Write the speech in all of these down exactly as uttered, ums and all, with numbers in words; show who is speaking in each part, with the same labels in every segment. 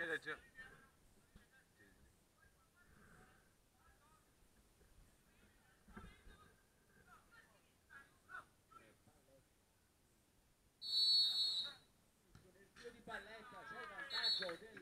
Speaker 1: Geleceğim.
Speaker 2: Di palletta c'è il vantaggio del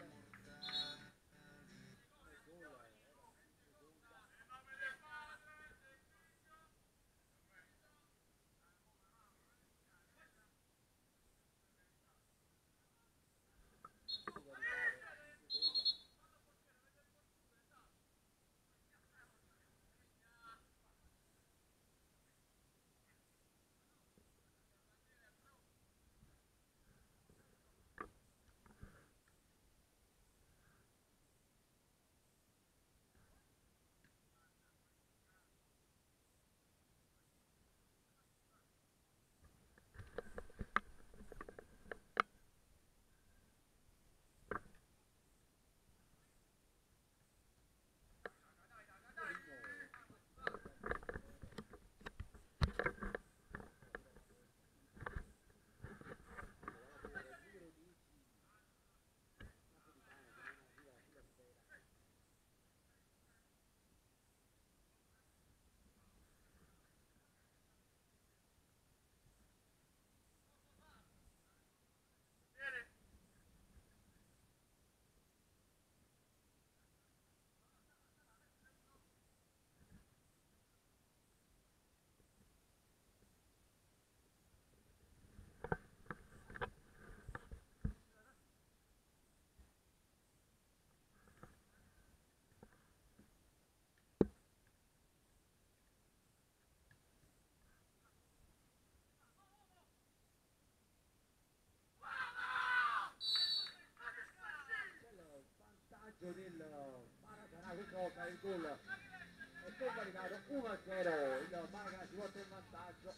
Speaker 2: vantaggio del Maracanã, questa volta il gol è convalidato uno a zero, il Maracanã si porta in vantaggio.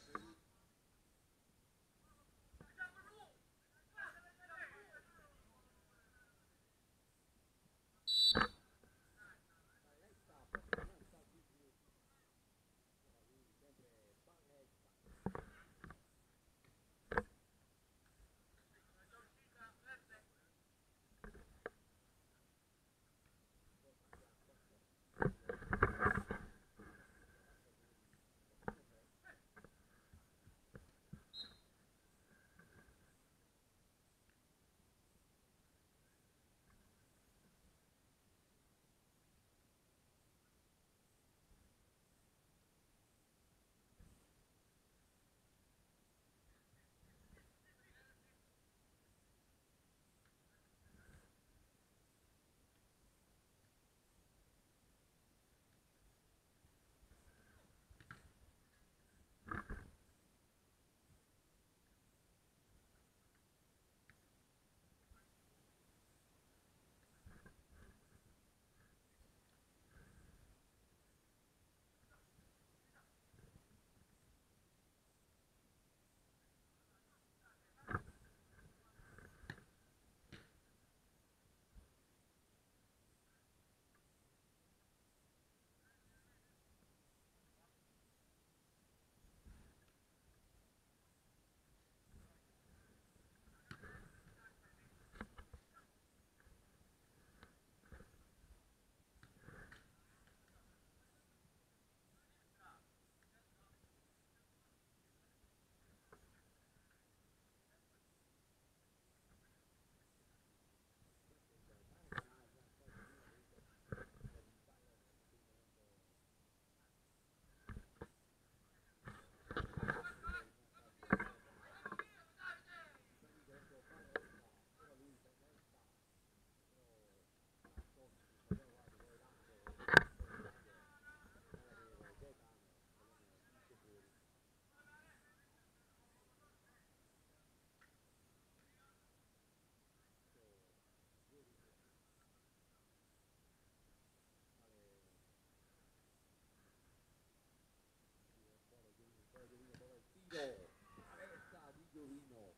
Speaker 2: Tiro, paletta di Giovino.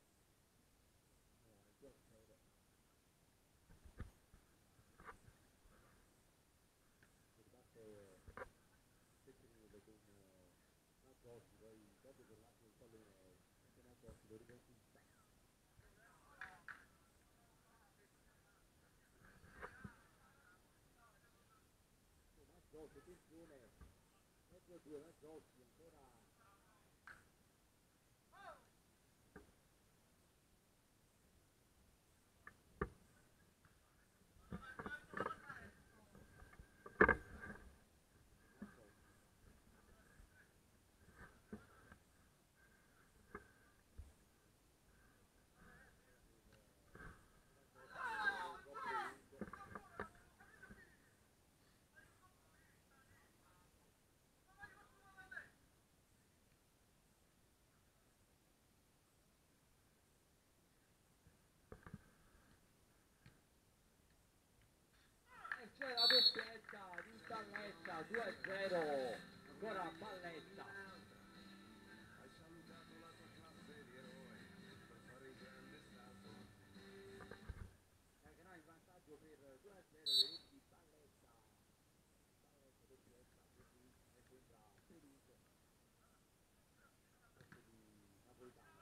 Speaker 2: Con Nazzotti, poi dopo per l'altro del pallone anche Nazzotti lo riconquista. attenzione, mezzo due Mazzocchi ancora. C'è la doppietta di Palletta, due a zero, ancora Palletta. Cagherà in vantaggio per due a zero le reti di Palletta. Palletta doppietta, quindi ne sembra Peruso, di Napolitano.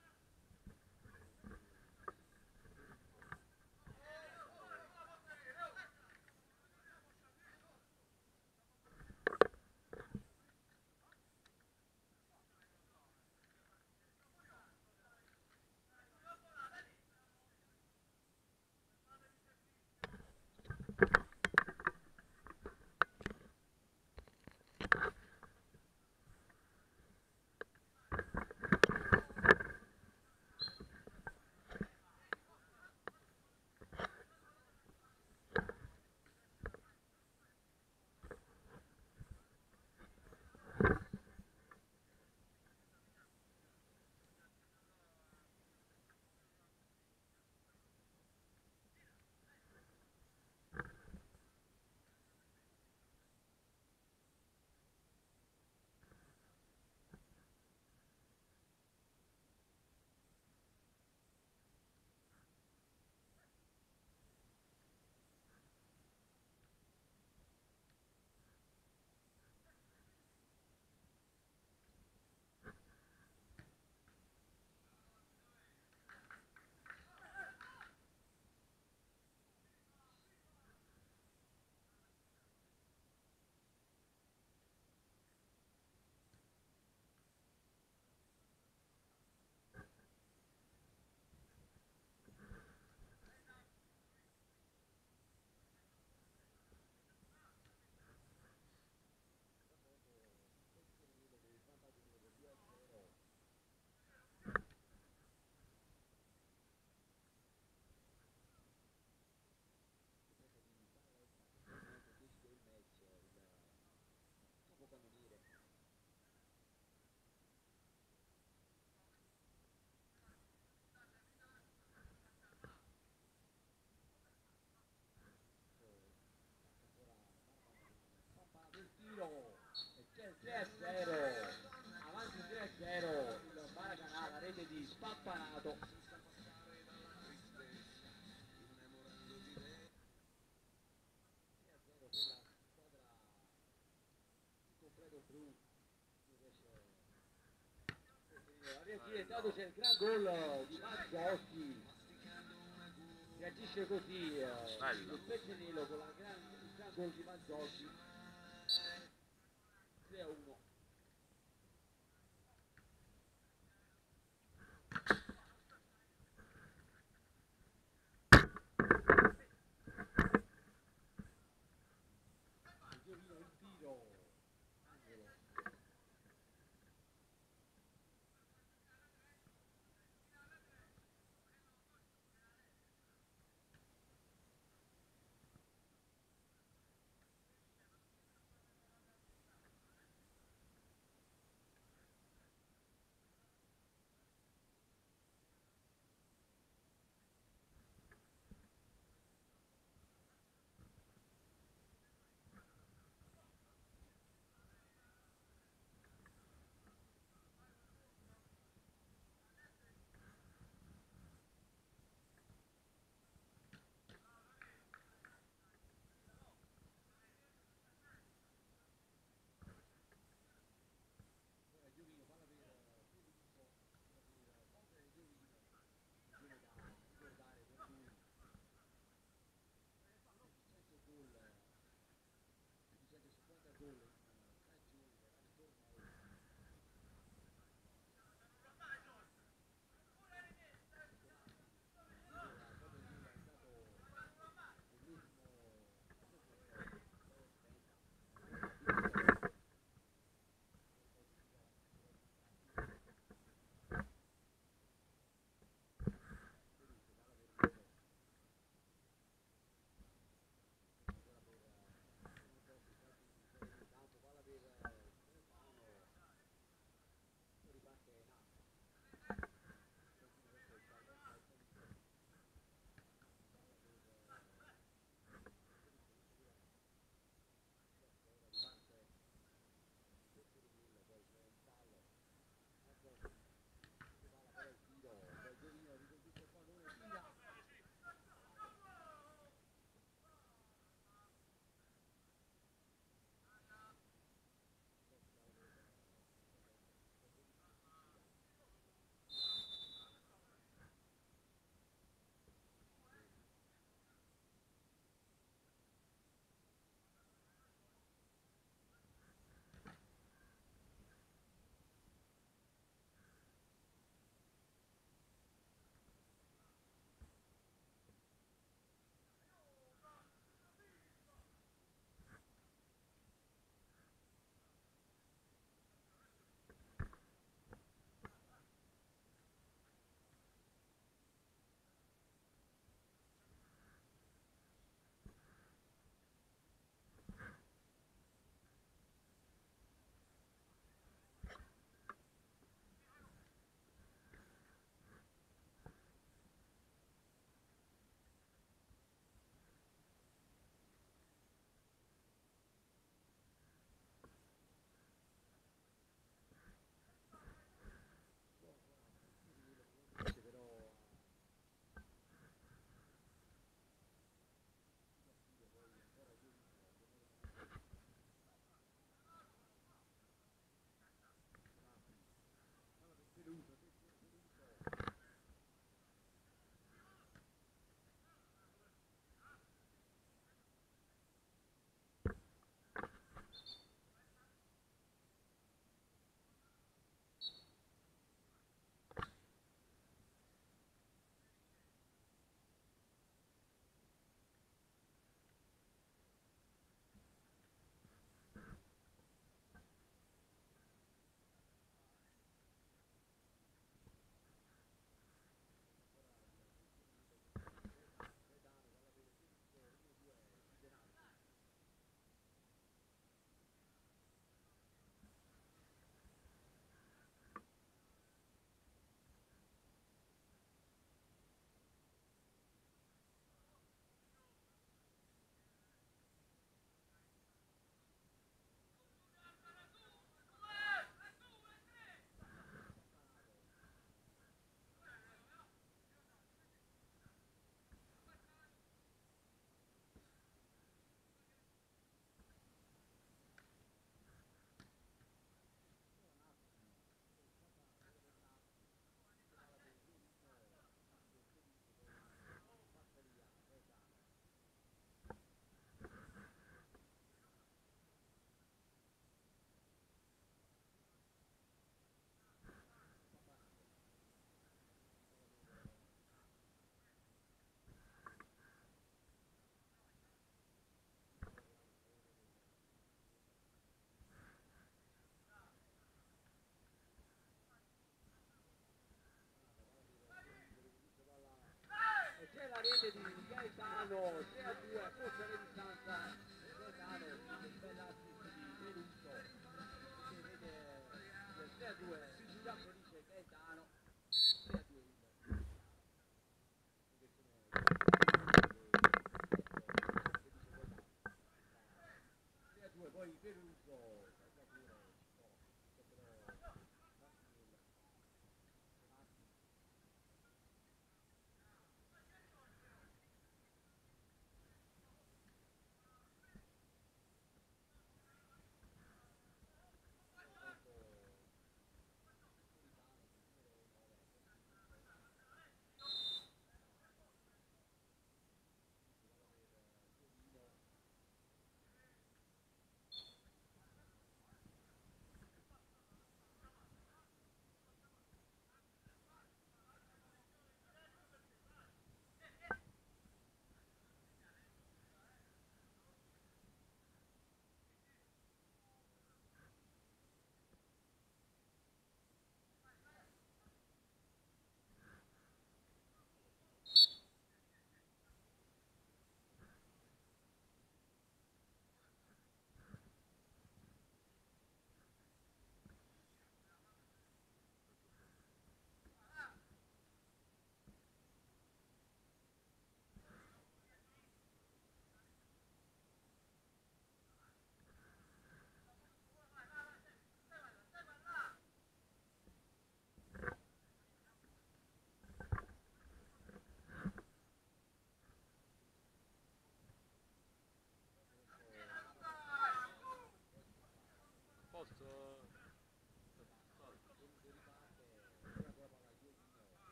Speaker 2: tre a zero, avanti tre a zero il Maracanã, la rete di Spappanato. tre a zero per la squadra di completo blu. Intanto c'è il gran gol di Mazzocchi, reagisce così eh, il Pezzanello con la gran, il gran gol di Mazzocchi. tre a uno.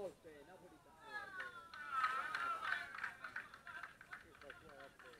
Speaker 2: volte napolitano che questa sua vabbè.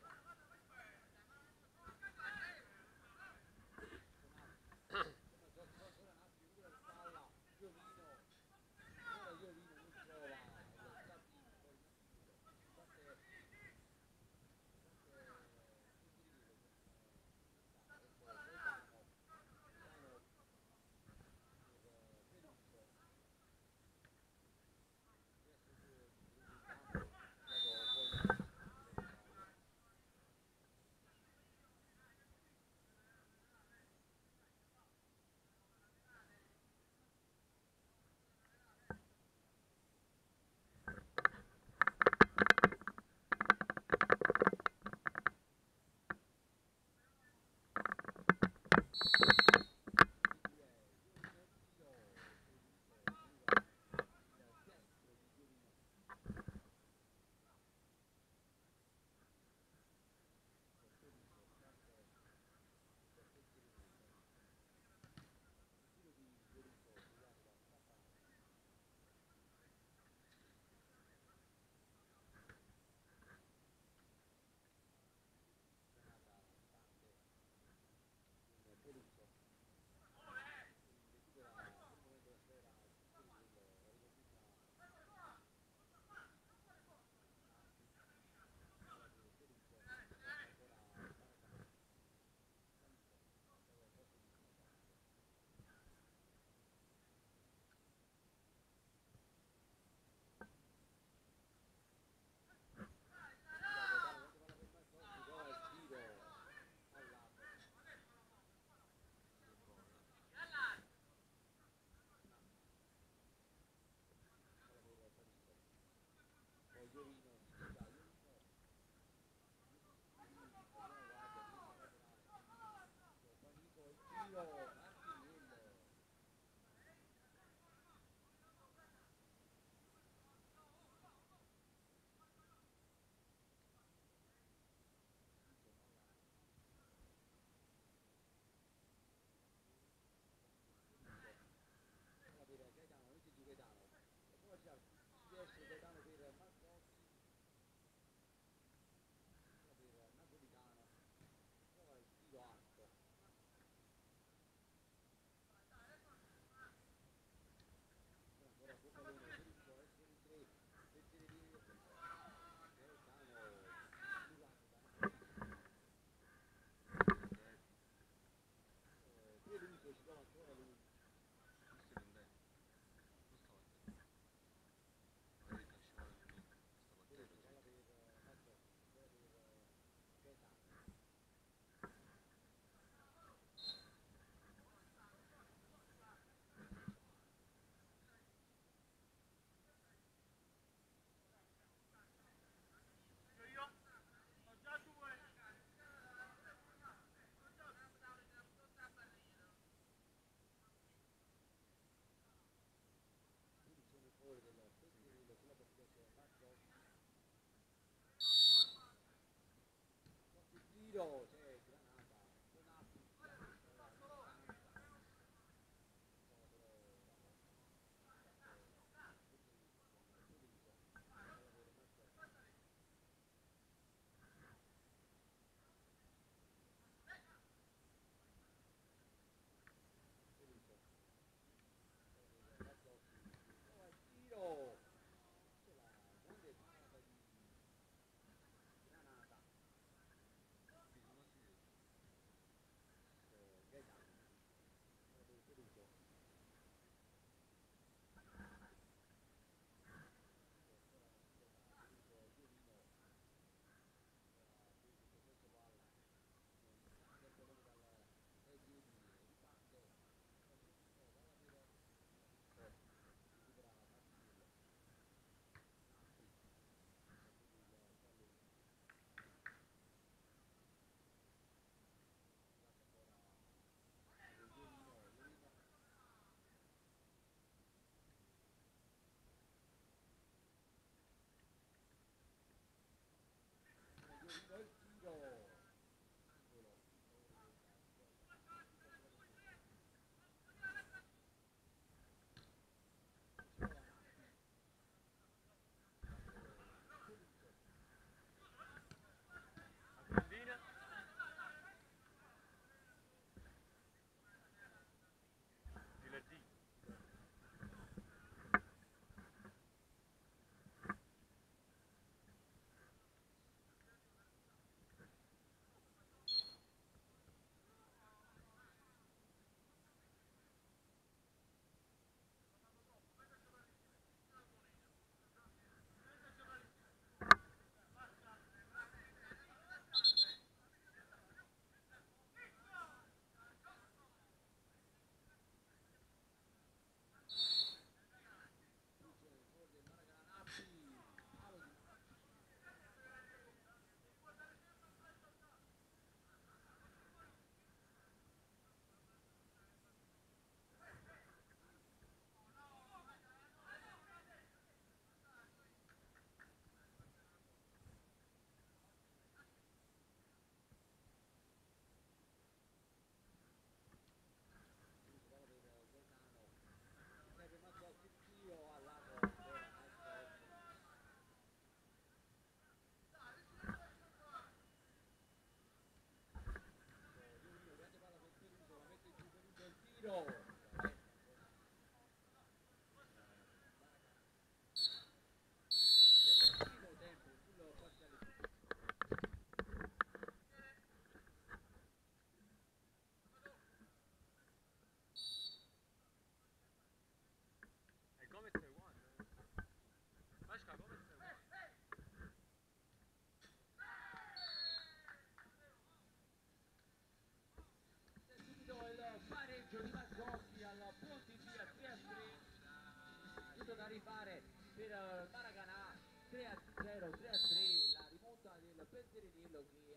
Speaker 2: rifare per uh, Maracanã, tre a zero, tre a tre, la rimonta del Petterenello che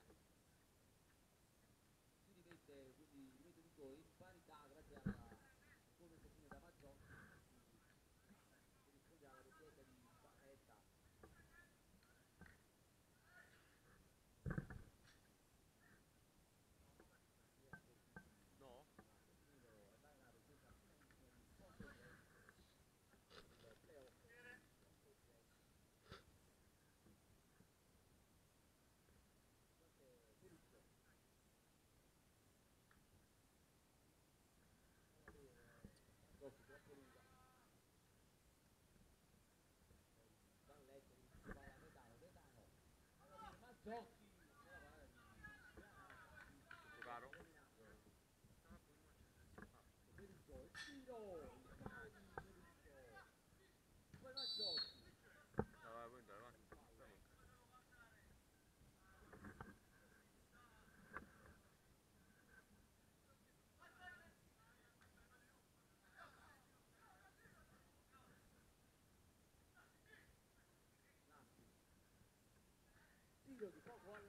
Speaker 2: si rimette, quindi rimette tutto in parità grazie alla conversione da Mazzocchi, che risponde alla doppietta di Barretta. Mazzocchi troppo lunga. Valletti si va a Medano, Medano. Allora Mazzocchi, la parata di
Speaker 1: Caro?
Speaker 2: Peruccio, il tiro, il tiro di Peruccio. Poi Mazzocchi.
Speaker 1: No, vai, puoi andare, vai.
Speaker 2: Tiro di poco alla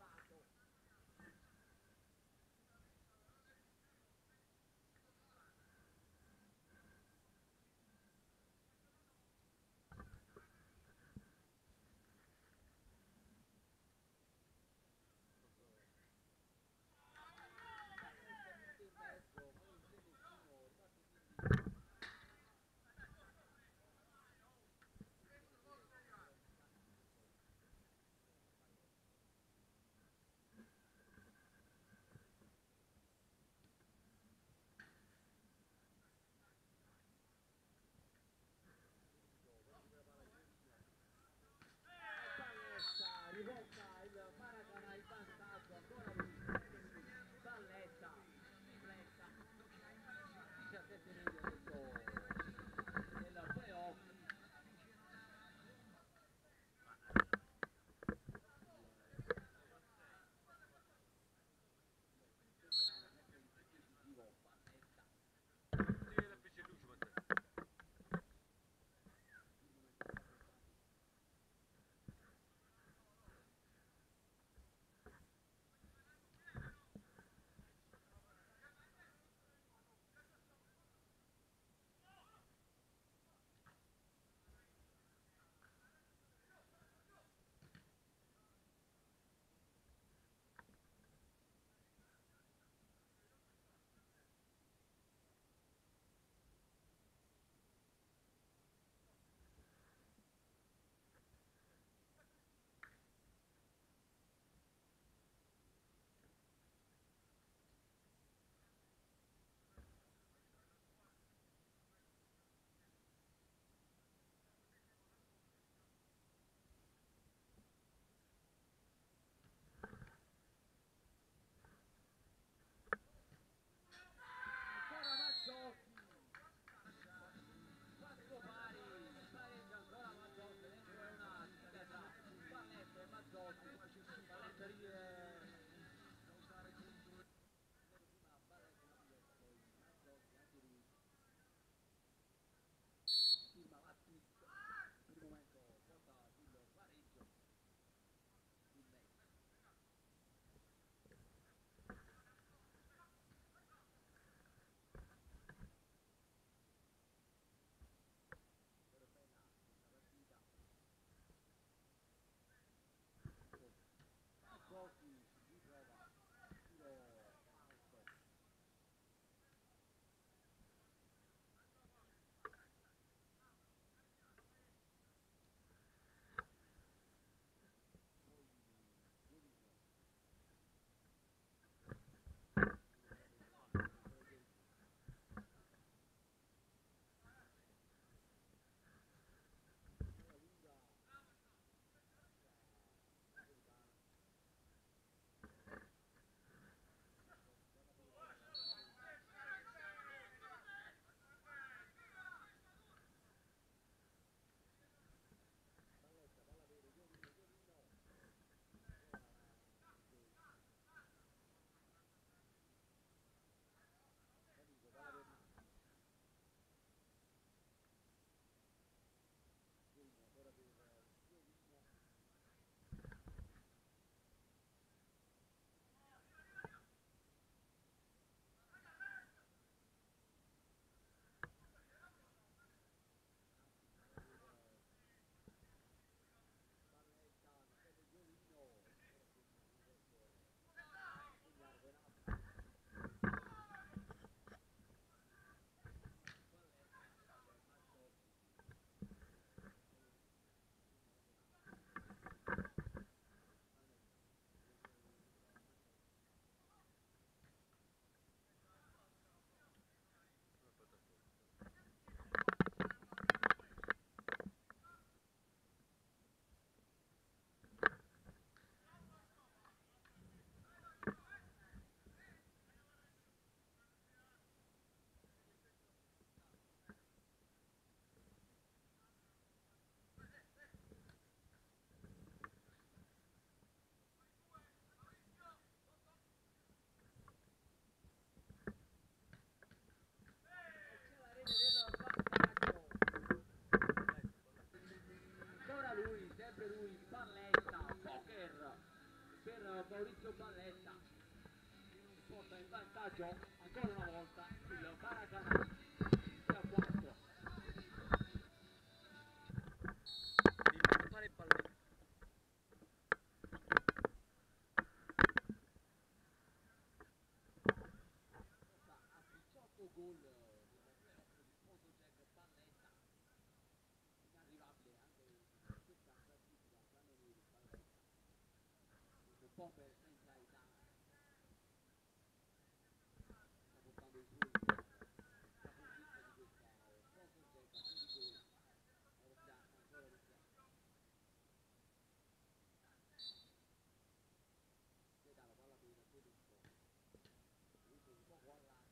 Speaker 2: Maurizio Barretta porta in vantaggio ancora una volta il Maracanã tre a quattro.
Speaker 1: Devi fare il pallone.
Speaker 2: A diciotto gol nelle playoff di Sponso Jack Barretta, inarrivabile anche in questa classifica, grande numero di Barretta, un po' per senza età, sta portando i suoi la conquista di questa Sponso Jack a quindici gol, ora sta ancora iniziando. Veda la palla per Federico, Federico un po' guardato.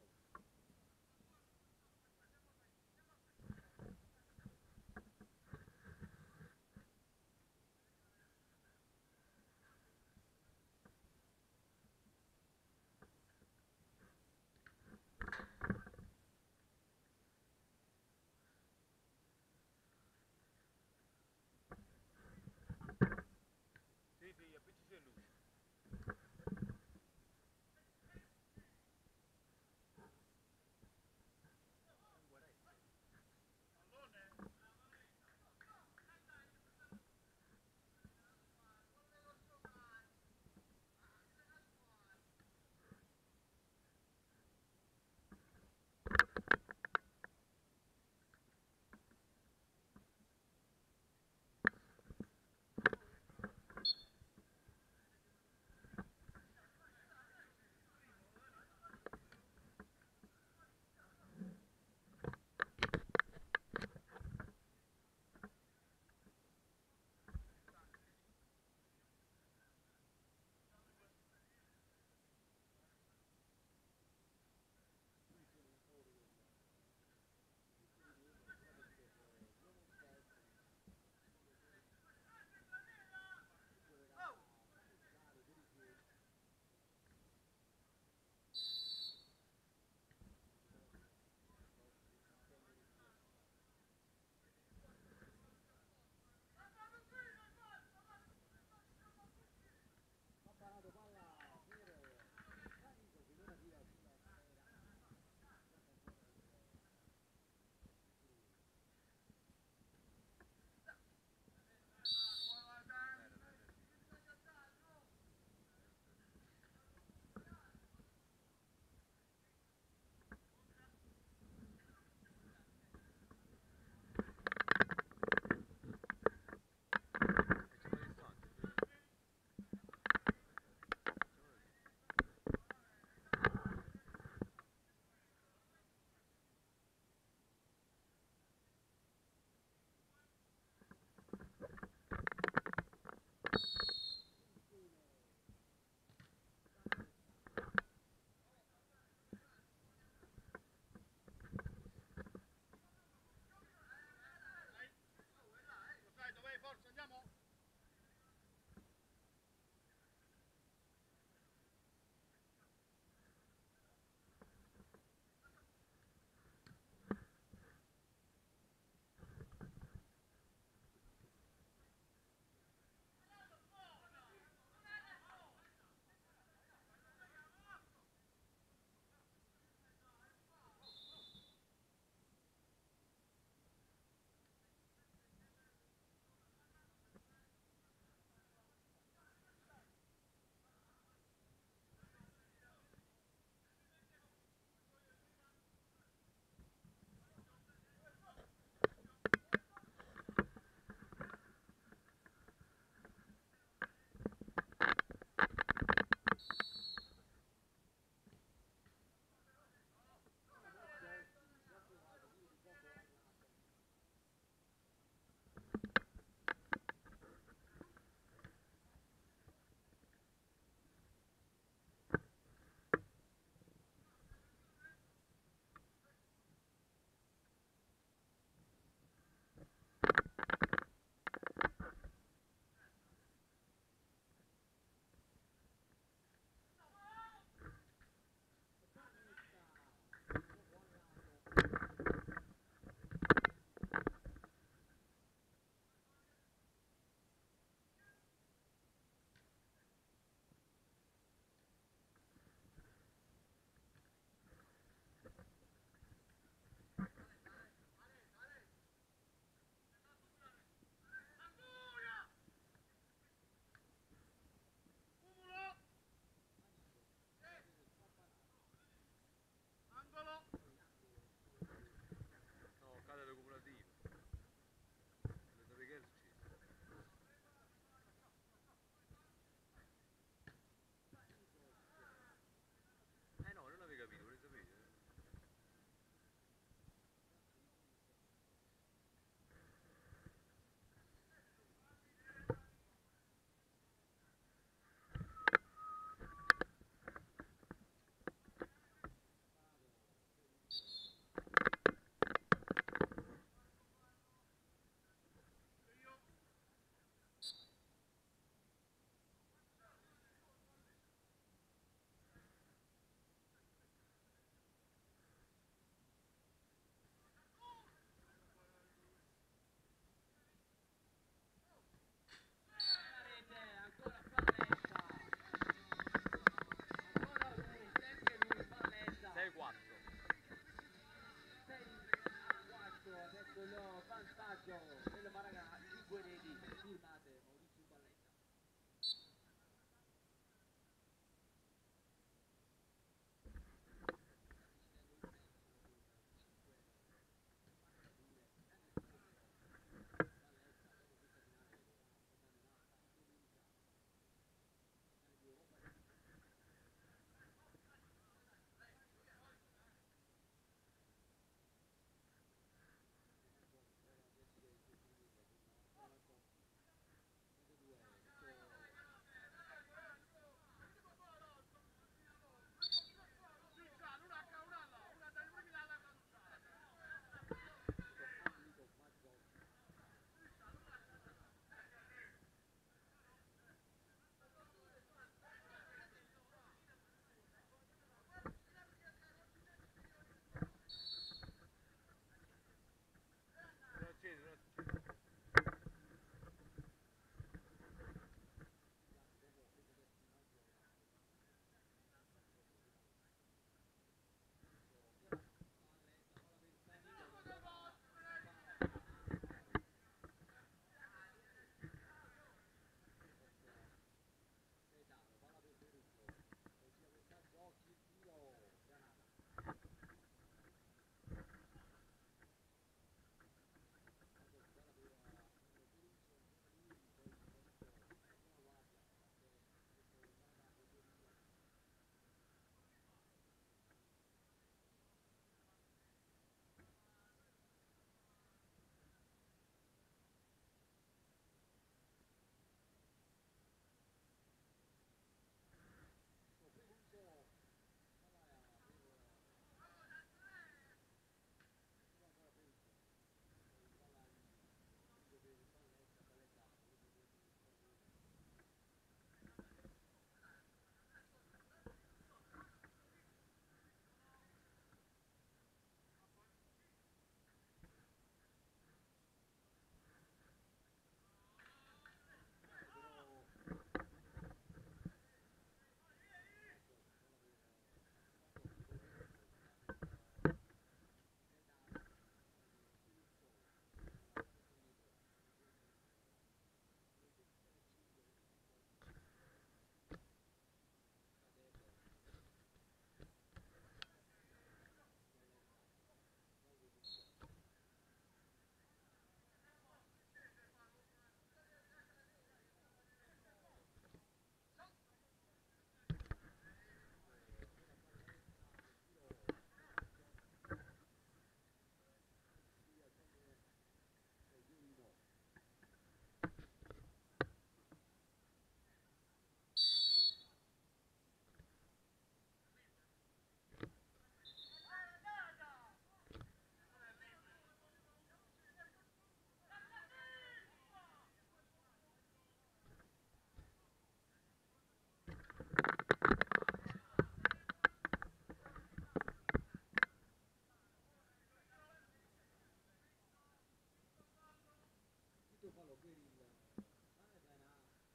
Speaker 2: per il Paraganà.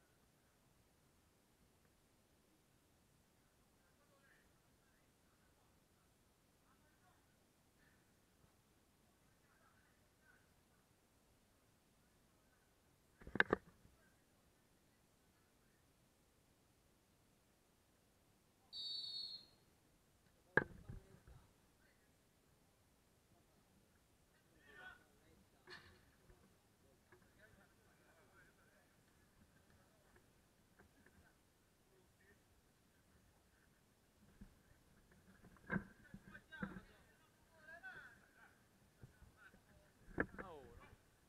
Speaker 1: Oh, no.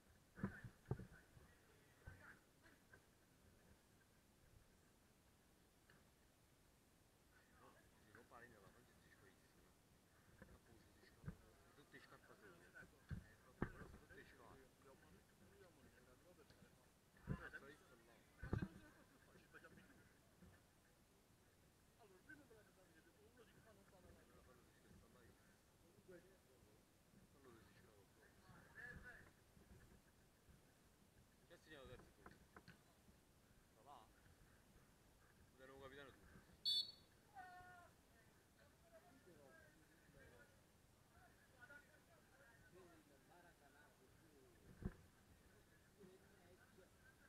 Speaker 1: No, si non pare nella Francia si scoissimo. Appunto si scappa. Tutti scarpa solo. Eh, proprio, però sono tutti scarpe. Però sta visto là. Me la fanno si scassa là. Quando si scava proprio. Che ha segnato terzo tu? Da là? Da nuovo capitano tu.
Speaker 2: Libero per il, per il Maracanã perché potrebbe chiudere il match.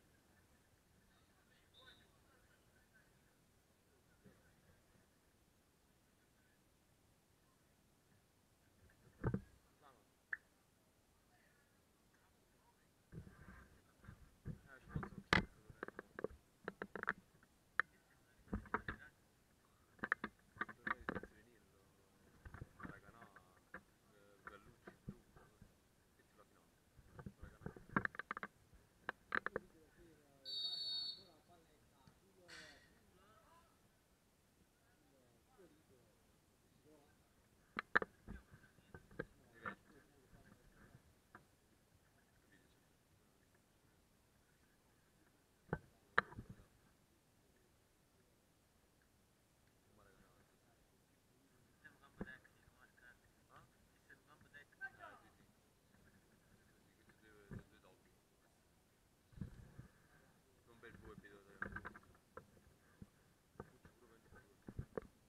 Speaker 1: Sama. Eh, ci penso un cazzo. Dovrei venirlo. Maracanã. Gallucci, Brugge. Questa è la finale. Maracanã.
Speaker 2: Calcio libero per il Maracanã, ancora la palletta sul, sul tiro libero che si trova. No,
Speaker 1: Capito?
Speaker 2: sul sul palletta, esatto.
Speaker 1: Maracanã.
Speaker 2: Dai, continui.
Speaker 1: Siamo campo tecnico, Marca. Ah? Siamo campo tecnico. Ah, sì, sì. Sì, questi due, due tocchi. Non per voi, vedo da Pucci pure per voi.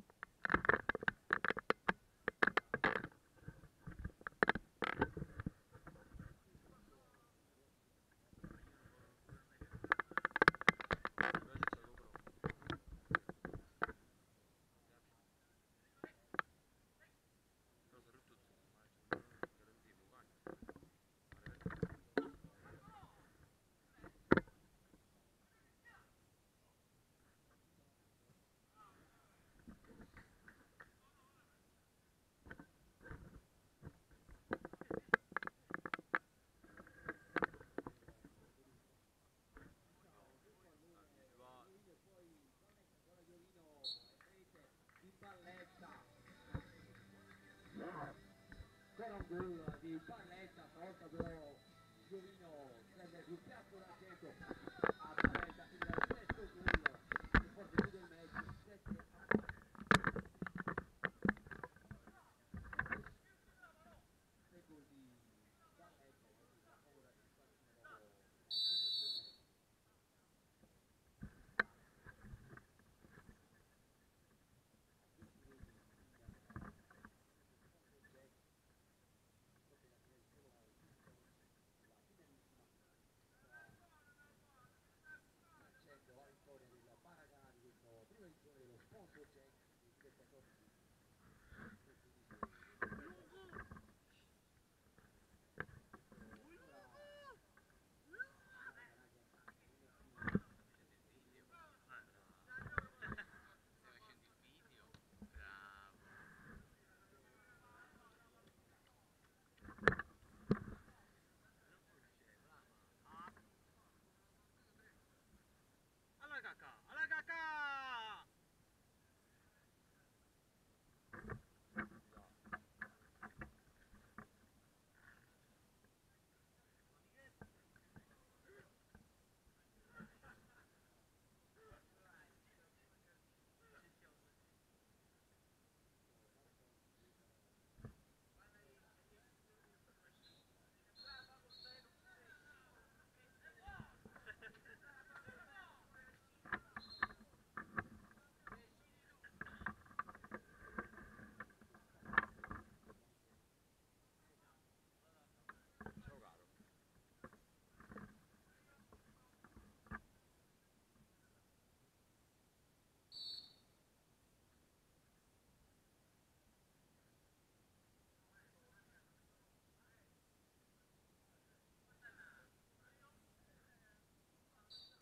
Speaker 1: Però ci sta GoPro. Però sono tutto su, ma c'è garantivo, vai.
Speaker 2: Diciamo, sul pallone
Speaker 1: Anticipa.
Speaker 2: Iovino e poi palletta ancora Iovino e rete di palletta. Ancora un gol di palletta, stavolta però Iovino prende sul piatto d'argento a palletta il sesto gol che forse chiude il match sette a quattro. Tre gol di palletta che ha preso la comoda soddisfazione dopo una possessione a venti metri in, eh, sullo sponsor Jack, potrebbe capire solo Chris Jones nella finalissima che sta vincendo la vittoria del Paragonà di questa prima edizione dello sponsor Jack dei duemilaquattordici duemilaquindici duemiladiciassette. Questo ancora Paragonà che attacca non più senza problemi.
Speaker 1: Stai facendo il video? Bravo. Alla cacca! Alla cacca!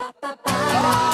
Speaker 3: pa pa pa.